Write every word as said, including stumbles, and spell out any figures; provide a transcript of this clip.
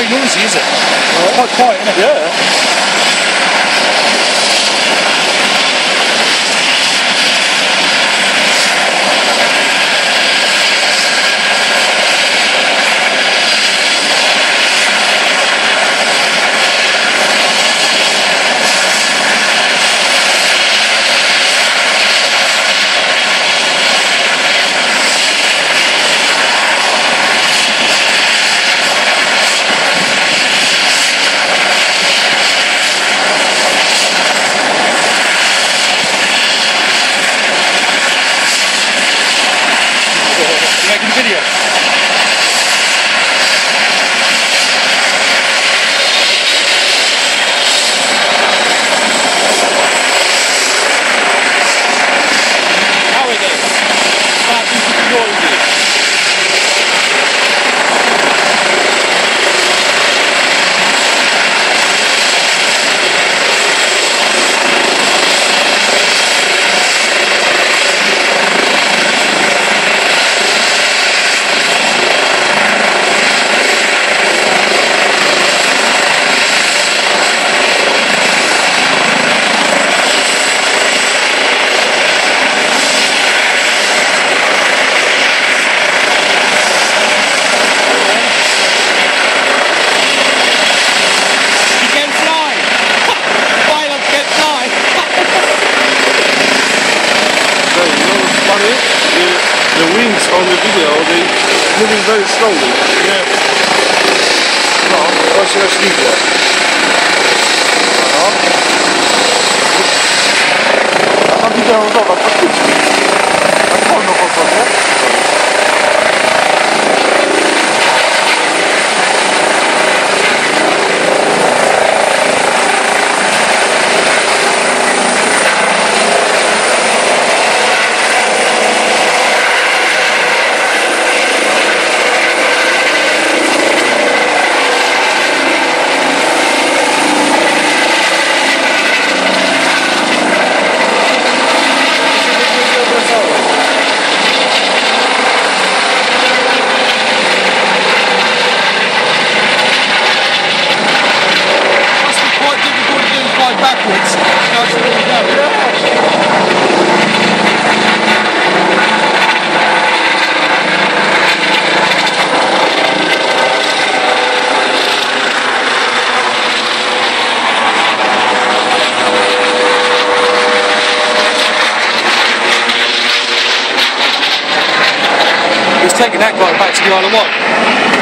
very noisy, is it? Well, quite quiet, isn't it? Yeah. Making a video. How is it? That is noisy. The, the wings on the video, they're moving very slowly. Yeah. No, what's your sleep there? No? A tam wideo, zobacz, faktycznie. Tak wolno poszło, nie? Backwards. Now it's really going. It's taking that guy back to the Isle of Wight.